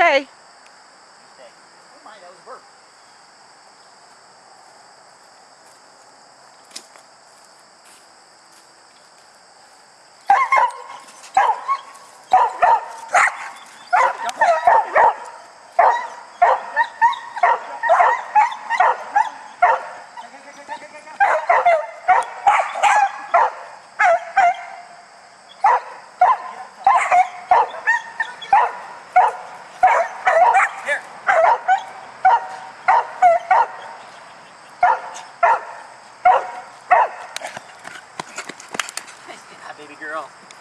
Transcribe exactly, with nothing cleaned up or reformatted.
stay. Stay. Oh my, that was a burp. Baby girl.